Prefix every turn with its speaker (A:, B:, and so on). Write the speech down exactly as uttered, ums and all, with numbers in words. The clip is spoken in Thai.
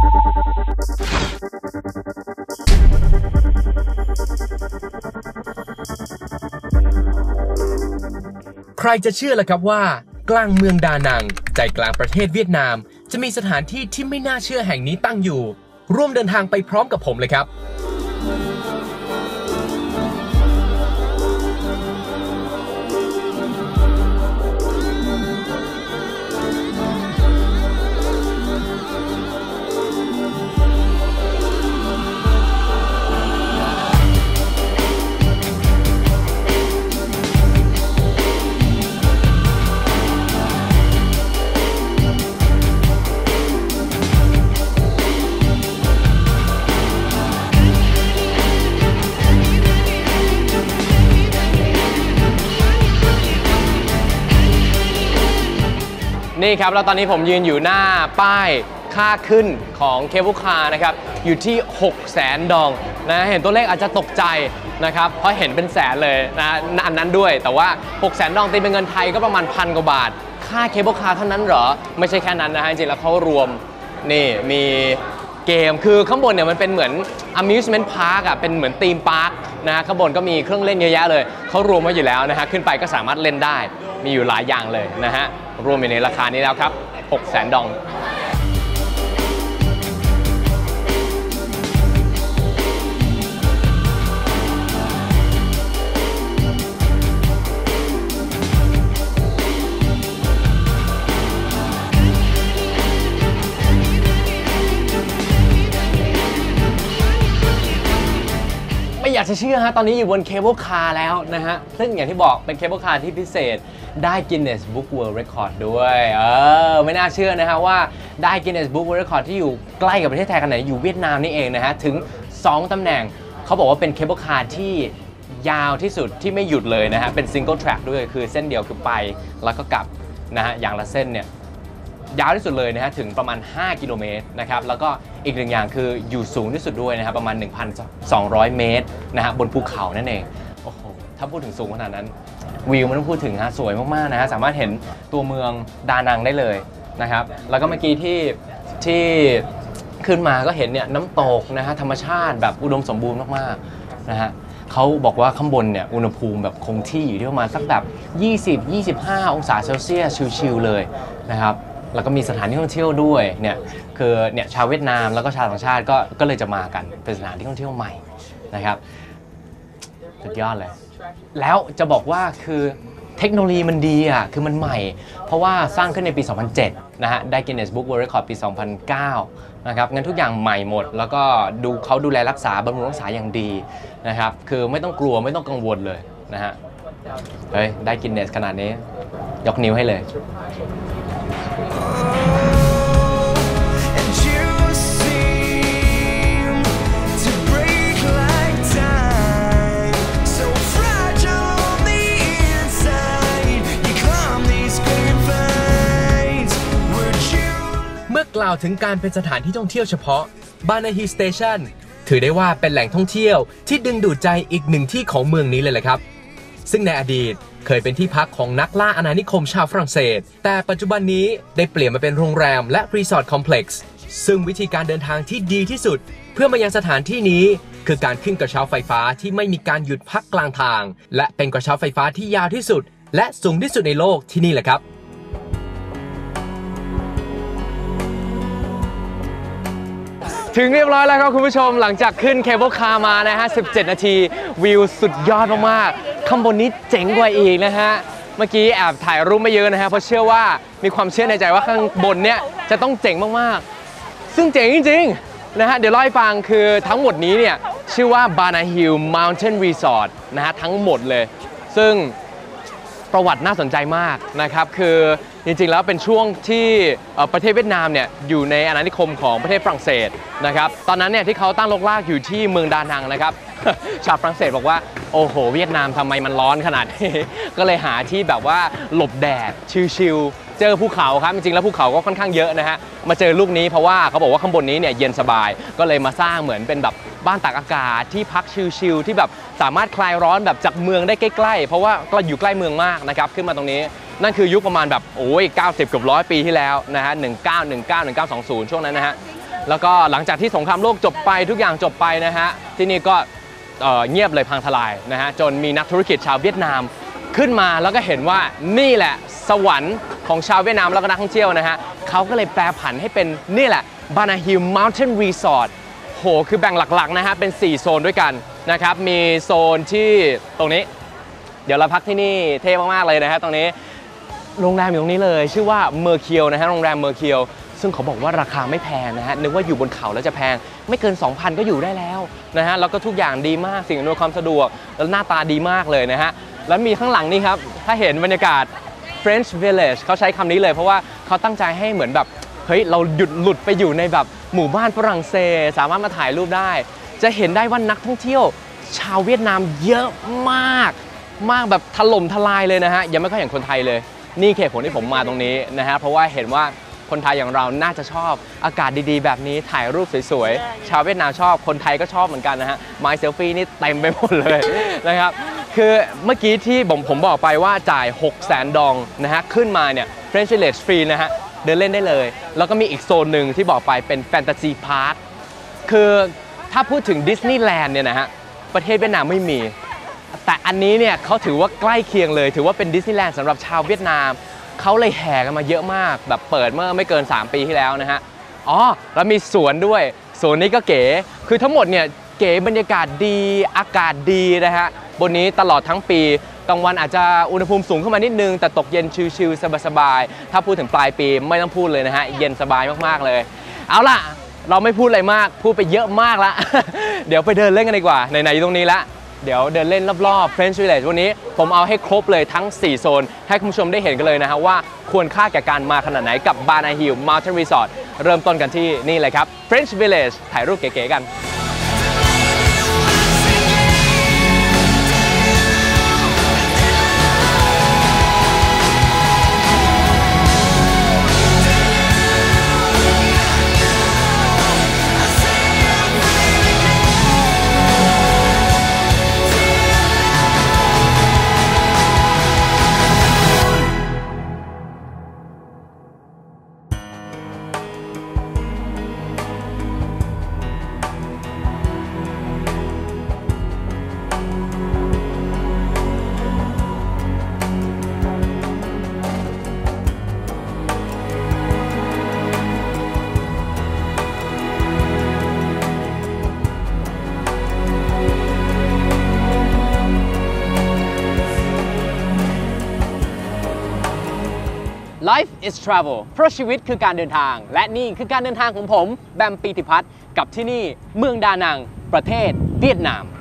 A: ใครจะเชื่อล่ะครับว่ากลางเมืองดานังใจกลางประเทศเวียดนามจะมีสถานที่ที่ไม่น่าเชื่อแห่งนี้ตั้งอยู่ร่วมเดินทางไปพร้อมกับผมเลยครับ
B: นี่ครับแล้วตอนนี้ผมยืนอยู่หน้าป้ายค่าขึ้นของเคเบิลคาร์นะครับอยู่ที่หกแสนดองนะเห็นตัวเลขอาจจะตกใจนะครับเพราะเห็นเป็นแสนเลยนะอันนั้นด้วยแต่ว่าหกแสนดองตีเป็นเงินไทยก็ประมาณพันกว่าบาทค่าเคเบิลคาร์เท่านั้นเหรอไม่ใช่แค่นั้นนะฮะจริงๆแล้วเขารวมนี่มีเกมคือข้างบนเนี่ยมันเป็นเหมือน amusement park อ่ะเป็นเหมือนธีมพาร์คนะฮะข้างบนก็มีเครื่องเล่นเยอะแยะเลยเขารวมไว้อยู่แล้วนะฮะขึ้นไปก็สามารถเล่นได้มีอยู่หลายอย่างเลยนะฮะรวมอยู่ในราคานี้แล้วครับหกแสนดองอยากจะเชื่อฮะตอนนี้อยู่บนเคเบิลคาร์แล้วนะฮะซึ่งอย่างที่บอกเป็นเคเบิลคาร์ที่พิเศษได้ Guinness Book World Record ด้วยเออไม่น่าเชื่อนะฮะว่าได้ Guinness Book World Record ที่อยู่ใกล้กับประเทศไทยขนาดอยู่เวียดนามนี่เองนะฮะถึงสองตำแหน่งเขาบอกว่าเป็นเคเบิลคาร์ที่ยาวที่สุดที่ไม่หยุดเลยนะฮะเป็น Single Track ด้วยคือเส้นเดียวคือไปแล้วก็กลับนะฮะอย่างละเส้นเนี่ยยาวที่สุดเลยนะฮะถึงประมาณห้ากิโลเมตรนะครับแล้วก็อีกหนึ่งอย่างคืออยู่สูงที่สุดด้วยนะครับประมาณ หนึ่งพันสองร้อย เมตรนะฮะบนภูเขานั่นเองโอ้โหถ้าพูดถึงสูงขนาดนั้นวิวมันต้องพูดถึงฮะสวยมากๆนะฮะสามารถเห็นตัวเมืองดานังได้เลยนะครับแล้วก็เมื่อกี้ที่ที่ขึ้นมาก็เห็นเนี่ยน้ำตกนะฮะธรรมชาติแบบอุดมสมบูรณ์มากๆนะฮะเขาบอกว่าข้างบนเนี่ยอุณหภูมิแบบคงที่อยู่ที่ประมาณสักแบบ ยี่สิบ ยี่สิบห้า องศาเซลเซียสชิลๆเลยนะครับแล้วก็มีสถานที่ท่องเที่ยวด้วยเนี่ยคือเนี่ยชาวเวียดนามแล้วก็ชาวต่างชาติก็ก็เลยจะมากันเป็นสถานที่ท่องเที่ยวใหม่นะครับสุดยอดเลยแล้วจะบอกว่าคือเทคโนโลยีมันดีอ่ะคือมันใหม่เพราะว่าสร้างขึ้นในปีสองพันเจ็ดนะฮะได้ Guinness Book World Record ปีสองพันเก้านะครับงั้นทุกอย่างใหม่หมดแล้วก็ดูเขาดูแลรักษาบำรุงรักษาอย่างดีนะครับคือไม่ต้องกลัวไม่ต้องกังวลเลยนะฮะเฮ้ยได้ Guinness ขนาดนี้ยกนิ้วให้เลย
A: กล่าวถึงการเป็นสถานที่ท่องเที่ยวเฉพาะบานาฮีสเตชันถือได้ว่าเป็นแหล่งท่องเที่ยวที่ดึงดูดใจอีกหนึ่งที่ของเมืองนี้เลยแหละครับซึ่งในอดีตเคยเป็นที่พักของนักล่าอาณานิคมชาวฝรั่งเศสแต่ปัจจุบันนี้ได้เปลี่ยนมาเป็นโรงแรมและรีสอร์ทคอมเพล็กซ์ซึ่งวิธีการเดินทางที่ดีที่สุดเพื่อมายังสถานที่นี้คือการขึ้นกระเช้าไฟฟ้าที่ไม่มีการหยุดพักกลางทางและเป็นกระเช้าไฟฟ้าที่ยาวที่สุดและสูงที่สุดในโลกที่นี่แหละครับ
B: ถึงเรียบร้อยแล้วครับคุณผู้ชมหลังจากขึ้นเคเบิลคาร์มานะฮะสิบเจ็ดนาทีวิวสุดยอดมากๆข้างบนนี้เจ๋งกว่าอีกนะฮะเมื่อกี้แอบถ่ายรูปไม่เยอะนะฮะเพราะเชื่อว่ามีความเชื่อในใจว่าข้างบนเนี้ยจะต้องเจ๋งมากๆซึ่งเจ๋งจริงๆนะฮะเดี๋ยวเล่าให้ฟังคือทั้งหมดนี้เนี่ยชื่อว่า Bana Hill Mountain Resort นะฮะทั้งหมดเลยซึ่งประวัติน่าสนใจมากนะครับคือจริงๆแล้วเป็นช่วงที่ประเทศเวียดนามเนี่ยอยู่ในอาณานิคมของประเทศฝรั่งเศสนะครับตอนนั้นเนี่ยที่เขาตั้งรกรากอยู่ที่เมืองดานังนะครับ ชาวฝรั่งเศสบอกว่าโอ้โหเวียดนามทำไมมันร้อนขนาดนี้ ก็เลยหาที่แบบว่าหลบแดดชิลๆเจอภูเขาครับจริงๆแล้วภูเขาก็ค่อนข้างเยอะนะฮะมาเจอลูกนี้เพราะว่าเขาบอกว่าข้างบนนี้เนี่ยเย็นสบายก็เลยมาสร้างเหมือนเป็นแบบบ้านตากอากาศที่พักชิลๆที่แบบสามารถคลายร้อนแบบจากเมืองได้ใกล้ๆเพราะว่าก็อยู่ใกล้เมืองมากนะครับขึ้นมาตรงนี้นั่นคือยุคประมาณแบบโอ้ยเก้าสิบเกือบร้อยปีที่แล้วนะฮะหนึ่งเก้าหนึ่งเก้า หนึ่งเก้าสองศูนย์ช่วงนั้นนะฮะแล้วก็หลังจากที่สงครามโลกจบไปทุกอย่างจบไปนะฮะที่นี่ก็เงียบเลยพังทลายนะฮะจนมีนักธุรกิจชาวเวียดนามขึ้นมาแล้วก็เห็นว่านี่แหละสวรรค์ของชาวเวียดนามแล้วก็นักท่องเที่ยวนะฮะเขาก็เลยแปลผันให้เป็นนี่แหละ Bana Hill Mountain Resort โหคือแบ่งหลักๆนะฮะเป็นสี่โซนด้วยกันนะครับมีโซนที่ตรงนี้เดี๋ยวเราพักที่นี่เท่มากๆเลยนะฮะตรงนี้โรงแรมอยู่ตรงนี้เลยชื่อว่าเมอร์เคียวนะฮะโรงแรมเมอร์เคียวซึ่งเขาบอกว่าราคาไม่แพงนะฮะนึกว่าอยู่บนเขาแล้วจะแพงไม่เกิน สองพัน ก็อยู่ได้แล้วนะฮะแล้วก็ทุกอย่างดีมากสิ่งอำนวยความสะดวกแล้วหน้าตาดีมากเลยนะฮะแล้วมีข้างหลังนี่ครับถ้าเห็นบรรยากาศ French Village เขาใช้คำนี้เลยเพราะว่าเขาตั้งใจให้เหมือนแบบเฮ้ยเราหยุดหลุดไปอยู่ในแบบหมู่บ้านฝรั่งเศสสามารถมาถ่ายรูปได้จะเห็นได้ว่านักท่องเที่ยวชาวเวียดนามเยอะมากมากแบบถล่มทลายเลยนะฮะยังไม่ค่อยเห็นคนไทยเลยนี่เหตุผลที่ผมมาตรงนี้นะฮะเพราะว่าเห็นว่าคนไทยอย่างเราน่าจะชอบอากาศดีๆแบบนี้ถ่ายรูปสวยๆชาวเวียดนามชอบคนไทยก็ชอบเหมือนกันนะฮะไมล์เซลฟี่นี่เต็มไปหมดเลยนะครับคือเมื่อกี้ที่ผมผมบอกไปว่าจ่าย หกแสน ดองนะฮะขึ้นมาเนี่ย French Village ฟรีนะฮะเดินเล่นได้เลยแล้วก็มีอีกโซนหนึ่งที่บอกไปเป็นแฟนตาซีพาร์คคือถ้าพูดถึงดิสนีย์แลนด์เนี่ยนะฮะประเทศเวียดนามไม่มีแต่อันนี้เนี่ยเขาถือว่าใกล้เคียงเลยถือว่าเป็นดิสนีย์แลนด์สำหรับชาวเวียดนามเขาเลยแห่กันมาเยอะมากแบบเปิดเมื่อไม่เกินสามปีที่แล้วนะฮะอ๋อแล้วมีสวนด้วยสวนนี้ก็เก๋คือทั้งหมดเนี่ยเก๋บรรยากาศดีอากาศดีนะฮะบนนี้ตลอดทั้งปีกลางวันอาจจะอุณหภูมิสูงขึ้นมานิดนึงแต่ตกเย็นชิลๆสบายๆถ้าพูดถึงปลายปีไม่ต้องพูดเลยนะฮะเย็นสบายมากๆเลยเอาล่ะเราไม่พูดอะไรมากพูดไปเยอะมากแล้ว เดี๋ยวไปเดินเล่นกันดีกว่าไหนๆอยู่ตรงนี้ละเดี๋ยวเดินเล่นรอบๆ French Village วันนี้ผมเอาให้ครบเลยทั้งสี่โซนให้คุณผู้ชมได้เห็นกันเลยนะฮะว่าควรค่าแก่การมาขนาดไหนกับ Bana Hill Mountain Resort เริ่มต้นกันที่นี่เลยครับ French Village ถ่ายรูปเก๋ๆกันLife is travel เพราะชีวิตคือการเดินทางและนี่คือการเดินทางของผมแบมปีติพัฒน์กับที่นี่เมืองดานังประเทศเวียดนาม